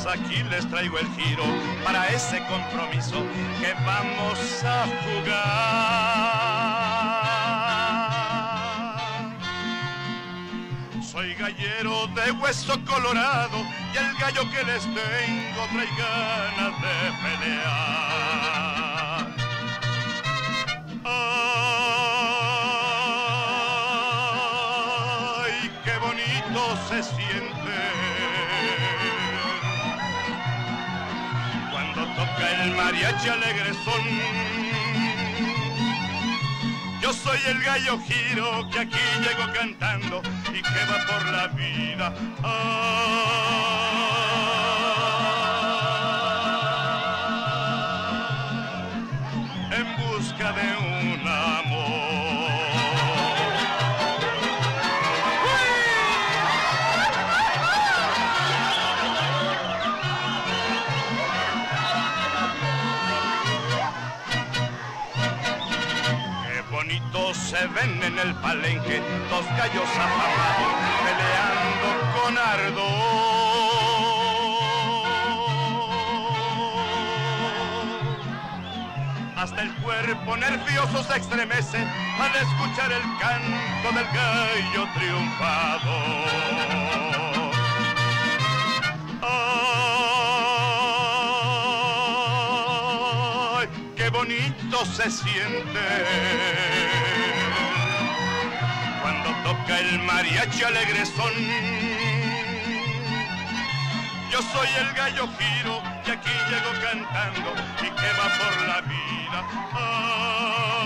aquí les traigo el giro para ese compromiso que vamos a jugar. Soy gallero de hueso colorado y el gallo que les tengo trae ganas de pelear. Ay, qué bonito se siente cuando toca el mariachi alegrezón. Yo soy el gallo Giro que aquí llego cantando y que va por la vida. En busca de un amor. Se ven en el palenque dos gallos afamados peleando con ardor. Hasta el cuerpo nervioso se estremece al escuchar el canto del gallo triunfador. ¡Ay, qué bonito se siente cuando toca el mariachi alegrezón! Yo soy el gallo Giro y aquí llego cantando y que va por la vida.